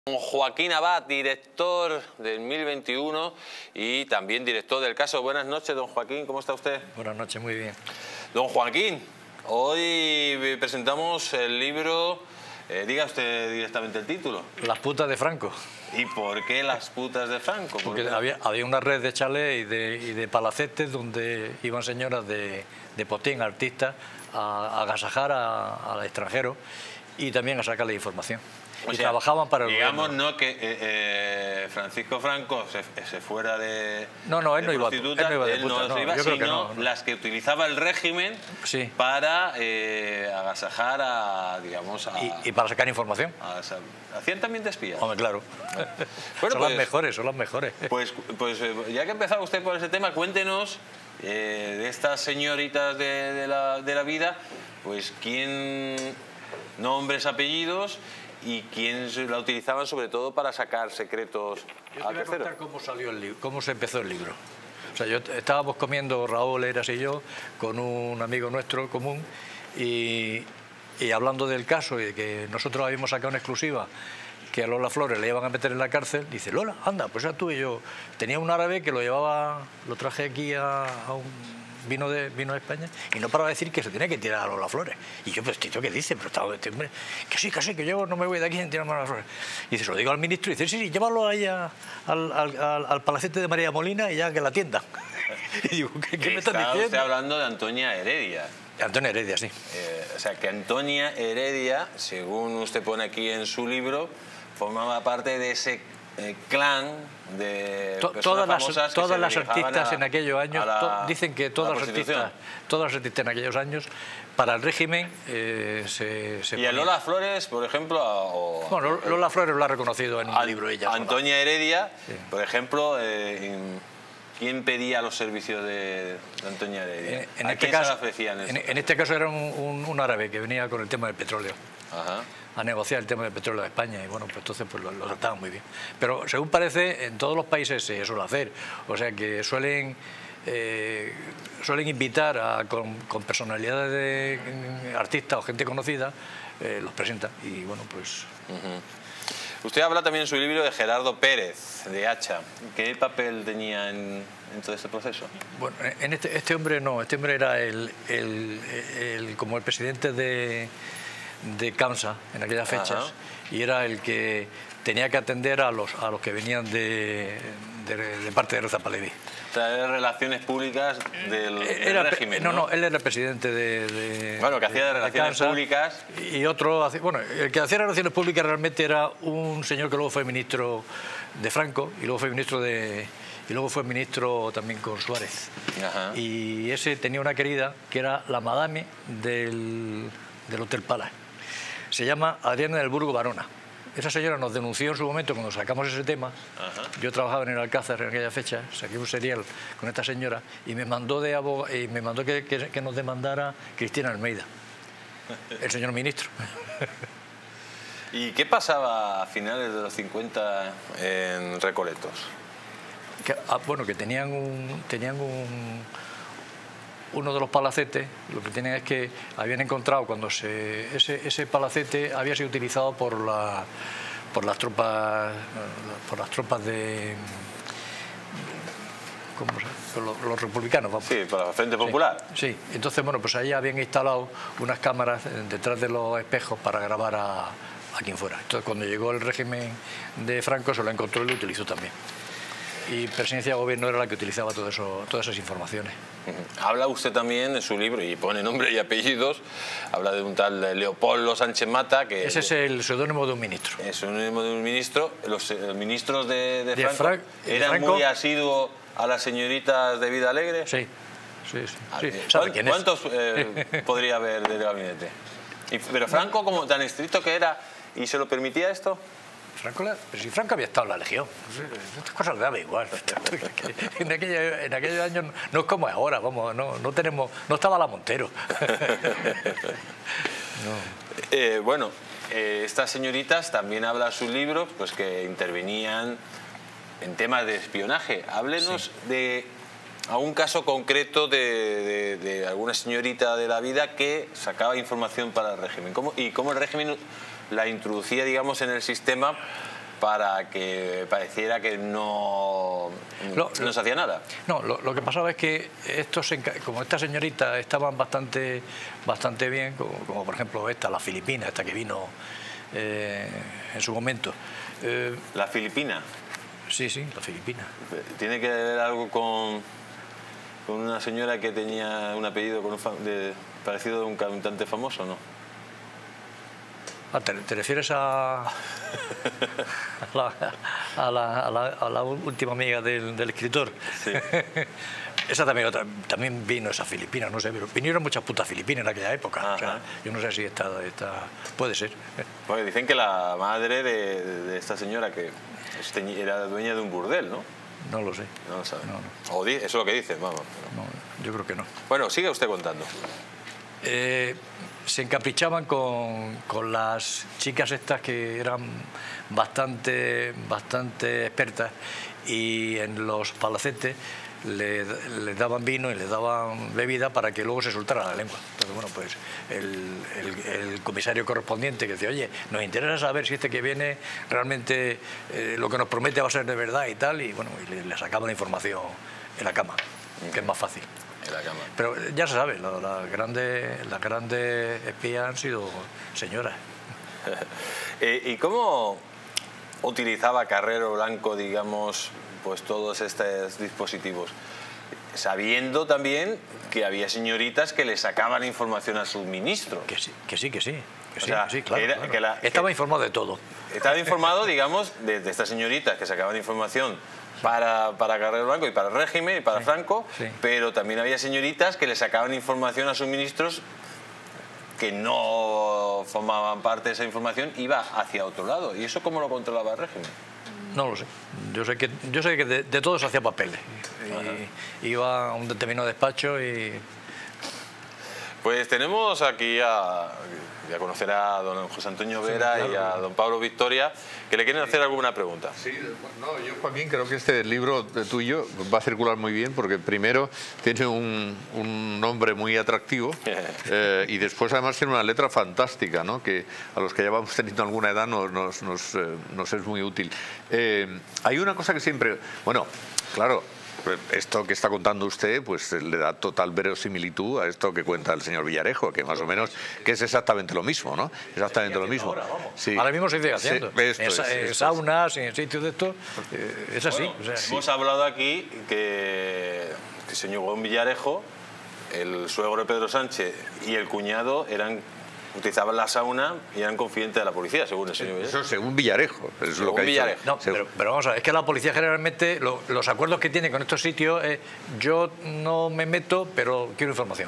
Don Joaquín Abad, director del 1021 y también director del caso. Buenas noches, don Joaquín, ¿cómo está usted? Buenas noches, muy bien. Don Joaquín, hoy presentamos el libro, diga usted directamente el título. Las putas de Franco. ¿Y por qué las putas de Franco? Porque había una red de chalés y de palacetes donde iban señoras de potín, artistas, a agasajar al extranjero y también a sacarle información. Y trabajaban para el digamos, gobierno. No que Francisco Franco se fuera de No, él no iba de puta, yo creo que no. Las que utilizaba el régimen para agasajar a, digamos... Y para sacar información. ¿Hacían también de espías? Hombre, claro. Bueno, son las mejores. Pues ya que ha empezado usted por ese tema, cuéntenos de estas señoritas de la vida, pues quién, nombres, apellidos... y quién la utilizaban sobre todo para sacar secretos al tercero. Yo te voy a contar cómo salió el libro, cómo se empezó el libro. O sea, estábamos comiendo, Raúl Eras y yo, con un amigo nuestro común y hablando del caso y de que nosotros habíamos sacado una exclusiva que a Lola Flores le iban a meter en la cárcel. Dice, Lola, anda, pues ya tú y yo. Tenía un árabe que lo traje aquí a un... Vino de España y no paraba de decir que se tenía que tirar a Lola Flores. Y yo, pues, tío, ¿qué dice? Pero estaba este hombre, que sí, que yo no me voy de aquí sin tirarme a Lola Flores. Y dice, se lo digo al ministro y dice, sí, llévalo ahí al palacete de María Molina y ya que la atienda. Y digo, ¿qué me estás diciendo? Está usted hablando de Antonia Heredia. Antonia Heredia, sí. O sea, que Antonia Heredia, según usted pone aquí en su libro, formaba parte de ese clan de todas las artistas en aquellos años dicen que todas las artistas en aquellos años para el régimen y a Lola Flores, por ejemplo, bueno, Lola Flores lo ha reconocido en un libro ella. Antonia Heredia, sí. Por ejemplo, ¿quién pedía los servicios de Antonia Heredia? ¿A quién se la ofrecían eso? En este caso era un árabe que venía con el tema del petróleo. Ajá. A negociar el tema del petróleo de España y bueno, pues entonces pues lo trataban muy bien. Pero según parece, en todos los países se suele hacer, o sea que suelen invitar con personalidades de artistas o gente conocida, los presentan y bueno, pues... Usted habla también en su libro de Gerardo Pérez, de Hacha. ¿Qué papel tenía en todo este proceso? Bueno, en este hombre no, este hombre era como el presidente de CAMSA en aquellas fechas. Y era el que tenía que atender a los que venían de parte de Reza Pahlaví. O sea, era relaciones públicas del régimen, ¿no? No, él era el presidente de bueno, que hacía de relaciones públicas. Y otro, bueno, el que hacía relaciones públicas realmente era un señor que luego fue ministro de Franco y luego fue ministro también con Suárez. Ajá. Y ese tenía una querida que era la madame del Hotel Palace. Se llama Adriana del Burgo Barona. Esa señora nos denunció en su momento cuando sacamos ese tema. Ajá. Yo trabajaba en el Alcázar en aquella fecha, saqué un serial con esta señora y me mandó que nos demandara Cristina Almeida, el señor ministro. ¿Y qué pasaba a finales de los 50 en Recoletos? Bueno, que tenían uno de los palacetes, lo que tienen es que habían encontrado cuando ese palacete había sido utilizado por las tropas de los republicanos, vamos. Sí, por la Frente Popular. Sí, entonces bueno, pues ahí habían instalado unas cámaras detrás de los espejos para grabar a quien fuera. Entonces cuando llegó el régimen de Franco se lo encontró y lo utilizó también. Y Presidencia de Gobierno era la que utilizaba todas esas informaciones. Habla usted también en su libro, y pone nombre y apellidos, habla de un tal Leopoldo Sánchez Mata. Ese es el seudónimo de un ministro. El seudónimo de un ministro. Los ministros de Franco eran muy asiduos a las señoritas de vida alegre. Sí. ¿Cuántos podría haber del gabinete? Pero Franco, como tan estricto que era, ¿y se lo permitía esto? Pero si Franco había estado en la Legión, estas cosas le daba igual. En aquellos años no es como ahora, vamos, no estaba la Montero. No. Bueno, estas señoritas también habla en sus libros, pues que intervenían en temas de espionaje. Háblenos de algún caso concreto de alguna señorita de la vida que sacaba información para el régimen. ¿Y cómo el régimen la introducía, digamos, en el sistema para que pareciera que no se hacía nada. No, lo que pasaba es que como estas señoritas estaban bastante bien, como por ejemplo la filipina, esta que vino en su momento. ¿La filipina? Sí, la filipina. ¿Tiene que ver algo con una señora que tenía un apellido parecido a un cantante famoso, no? ¿Te refieres a la última amiga del escritor? Sí. Esa también vino, esa filipina, no sé, pero vinieron muchas putas filipinas en aquella época. O sea, yo no sé si esta puede ser. Porque dicen que la madre de esta señora que era dueña de un burdel, ¿no? No lo sé. No lo sabe. No. O eso es lo que dicen, vamos. No, yo creo que no. Bueno, sigue usted contando. Se encaprichaban con las chicas estas que eran bastante expertas, y en los palacetes les daban vino y les daban bebida para que luego se soltara la lengua. Entonces, bueno, pues el comisario correspondiente que decía, oye, nos interesa saber si este que viene realmente lo que nos promete va a ser de verdad y tal, y bueno, y le sacaban la información en la cama, que es más fácil. En la cama. Pero ya se sabe, las grandes espías han sido señoras. ¿Y cómo utilizaba Carrero Blanco, digamos, pues todos estos dispositivos? Sabiendo también que había señoritas que le sacaban información a su ministro. Que sí, claro. Estaba informado de todo. Estaba informado, digamos, de estas señoritas que sacaban información para Carrero Blanco y para el régimen y para Franco, pero también había señoritas que le sacaban información a sus ministros que no formaban parte de esa información, iba hacia otro lado. ¿Y eso cómo lo controlaba el régimen? No lo sé. Yo sé que de todo se hacía papeles. Iba a un determinado despacho y... Pues tenemos aquí a conocer a don José Antonio Vera, sí, claro, y a don Pablo Victoria, que le quieren hacer alguna pregunta. Sí, no, yo Joaquín creo que este libro tuyo va a circular muy bien, porque primero tiene un nombre muy atractivo y después además tiene una letra fantástica, ¿no? Que a los que ya vamos teniendo alguna edad nos es muy útil. Hay una cosa que siempre... Bueno, claro... Esto que está contando usted pues le da total verosimilitud a esto que cuenta el señor Villarejo, que más o menos que es exactamente lo mismo, ¿no? Exactamente lo mismo. Sí. Ahora mismo se sigue haciendo. En saunas, en sitios de estos, es así. Bueno, o sea, hemos hablado aquí que el señor Juan Villarejo, el suegro de Pedro Sánchez y el cuñado utilizaban la sauna y eran confidentes de la policía, según el señor Villarejo. Eso según Villarejo. Eso es lo que Villarejo. No, pero vamos a ver, es que la policía generalmente, los acuerdos que tiene con estos sitios es, yo no me meto, pero quiero información.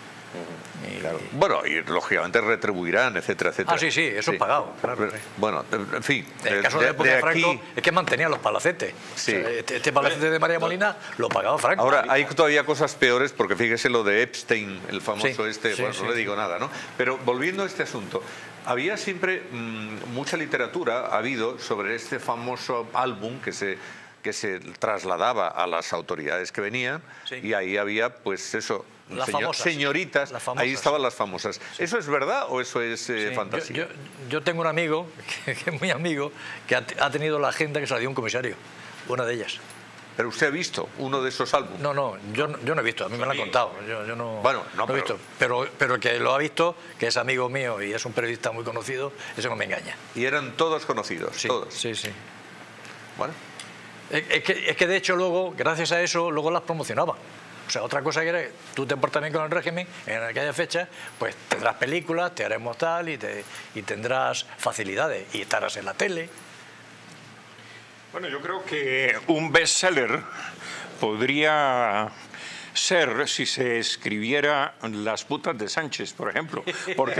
Claro. Bueno, y lógicamente retribuirán, etcétera, etcétera. Ah, sí, eso es pagado, claro. Bueno, en fin. En el caso de Franco, es que mantenía los palacetes. Sí. O sea, este palacete de María Molina lo pagaba Franco. Ahora, hay todavía cosas peores, porque fíjese lo de Epstein, el famoso no le digo nada, ¿no? Pero volviendo a este asunto, había siempre mucha literatura, ha habido, sobre este famoso álbum que se trasladaba a las autoridades que venían, y ahí había, pues eso... señoritas, ahí estaban las famosas. ¿Eso es verdad o eso es fantasía? Yo tengo un amigo, que es muy amigo, que ha tenido la agenda que se la dio un comisario, una de ellas. ¿Pero usted ha visto uno de esos álbumes? No, yo no he visto, a mí me lo han contado. Yo no, bueno, no he visto. Pero el que lo ha visto, que es amigo mío y es un periodista muy conocido, eso no me engaña. ¿Y eran todos conocidos? Sí, todos. Sí. Bueno. Es que de hecho luego, gracias a eso, luego las promocionaban. O sea, otra cosa que era, tú te portas bien con el régimen, en aquella fecha, pues tendrás películas, te haremos tal y tendrás facilidades y estarás en la tele. Bueno, yo creo que un bestseller podría ser si se escribiera Las putas de Sánchez, por ejemplo, porque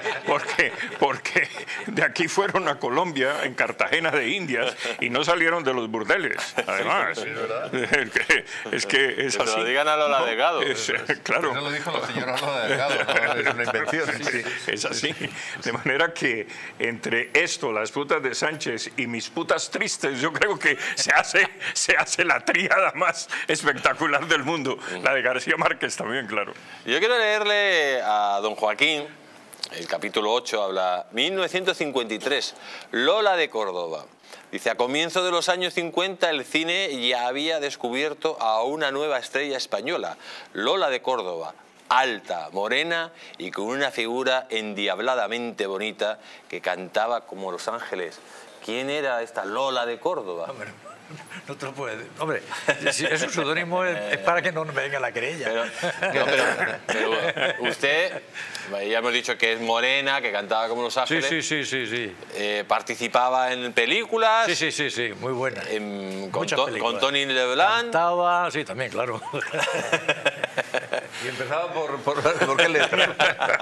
de aquí fueron a Colombia en Cartagena de Indias y no salieron de los burdeles, además. Es que es así. Lo digan a Lola Delgado. Claro. Eso lo dijo la señora Lola Delgado, no es una invención. Sí. Es así. De manera que entre esto, Las putas de Sánchez y Mis putas tristes, yo creo que se hace la tríada más espectacular del mundo. La de García Márquez también, claro. Yo quiero leerle a don Joaquín, el capítulo 8 habla 1953, Lola de Córdoba. Dice, a comienzos de los años 50 el cine ya había descubierto a una nueva estrella española, Lola de Córdoba, alta, morena y con una figura endiabladamente bonita que cantaba como Los Ángeles. ¿Quién era esta Lola de Córdoba? Hombre, no te lo puedes decir. Hombre, si es un seudónimo es para que no me venga la querella. Pero usted, ya hemos dicho que es morena, que cantaba como Los Ángeles. Sí. Participaba en películas. Sí, muy buena. Con Tony Leblanc. Cantaba, sí, también, claro. Y empezaba por qué letra.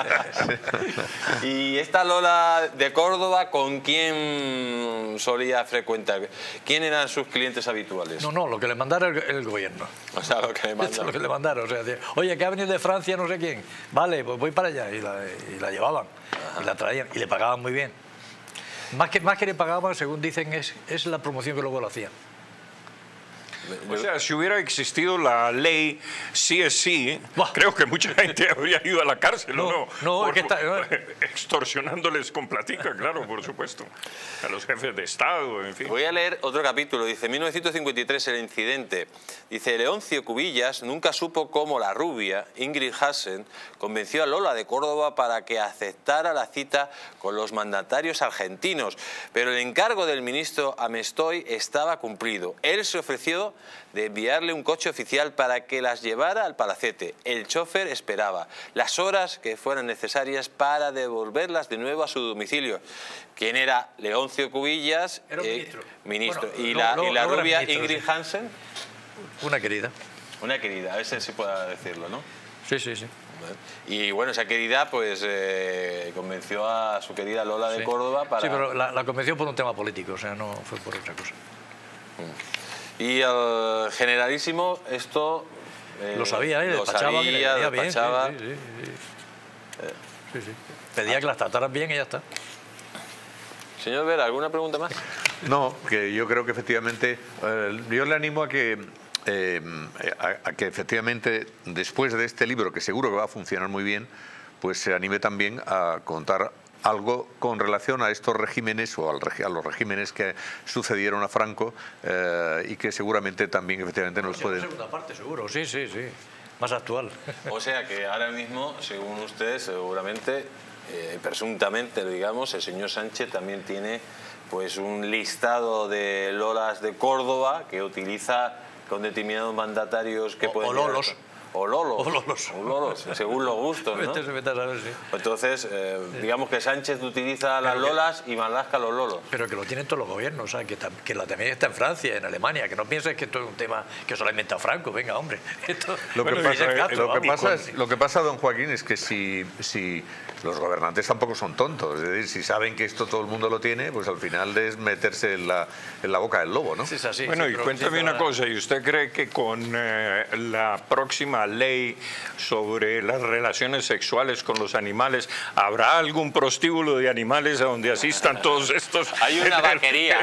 Y esta Lola de Córdoba, ¿con quién solía frecuentar? ¿Quién eran sus clientes habituales? No, lo que le mandara el gobierno. O sea, lo que le mandaron. Esto es lo que le mandaron. O sea, oye, que ha venido de Francia no sé quién. Vale, pues voy para allá. Y la llevaban. Ajá. Y la traían. Y le pagaban muy bien. Más que le pagaban, según dicen, es la promoción que luego lo hacían. O sea, si hubiera existido la ley CSC, creo que mucha gente habría ido a la cárcel, ¿no? No, es que está... extorsionándoles con platica, claro, por supuesto. A los jefes de Estado, en fin. Voy a leer otro capítulo. Dice, 1953, el incidente. Dice, Leoncio Cubillas nunca supo cómo la rubia, Ingrid Hassen, convenció a Lola de Córdoba para que aceptara la cita con los mandatarios argentinos. Pero el encargo del ministro Amestoy estaba cumplido. Él se ofreció de enviarle un coche oficial para que las llevara al palacete. El chofer esperaba las horas que fueran necesarias para devolverlas de nuevo a su domicilio. ¿Quién era Leoncio Cubillas? Era un ministro. Bueno, ¿Y la rubia ministro, Ingrid Hansen? Una querida. Una querida, a ver si pueda decirlo, ¿no? Sí. Y bueno, esa querida pues convenció a su querida Lola de Córdoba para... Sí, pero la convenció por un tema político, o sea, no fue por otra cosa. Y el generalísimo esto... lo sabía, lo despachaba, sabía, bien. Sí. Pedía que las trataran bien y ya está. Señor Vera, ¿alguna pregunta más? No, que yo creo que efectivamente, yo le animo a que efectivamente después de este libro, que seguro que va a funcionar muy bien, pues se anime también a contar algo con relación a estos regímenes o a los regímenes que sucedieron a Franco y que seguramente también efectivamente nos pueden... La segunda parte, seguro, sí. Más actual. O sea que ahora mismo, según usted, seguramente, presuntamente, digamos, el señor Sánchez también tiene pues un listado de Lolas de Córdoba que utiliza con determinados mandatarios que pueden... O lolos, según los gustos, ¿no? Entonces, digamos que Sánchez utiliza las lolas y Marlaska los lolos. Pero que lo tienen todos los gobiernos, o sea, que la también está en Francia, en Alemania, que no pienses que esto es un tema que solo ha inventado Franco, venga, hombre. Lo que pasa, don Joaquín, es que si los gobernantes tampoco son tontos, es decir, si saben que esto todo el mundo lo tiene, pues al final es meterse en la boca del lobo, ¿no? Sí, es así. Bueno, y cuéntame una cosa, ¿y usted cree que con la próxima ley sobre las relaciones sexuales con los animales habrá algún prostíbulo de animales a donde asistan todos estos? Hay una vaquería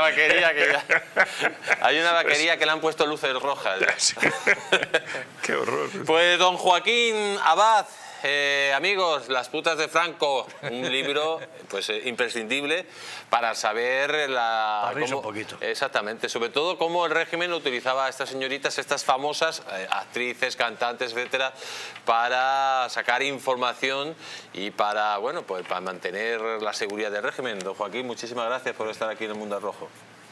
que le han puesto luces rojas. Qué horror. Pues don Joaquín Abad, amigos, Las putas de Franco, un libro pues imprescindible para saber un poquito. Exactamente, sobre todo cómo el régimen utilizaba a estas señoritas, estas famosas actrices, cantantes, etcétera, para sacar información y para, bueno, pues para mantener la seguridad del régimen. Don Joaquín, muchísimas gracias por estar aquí en El Mundo Rojo.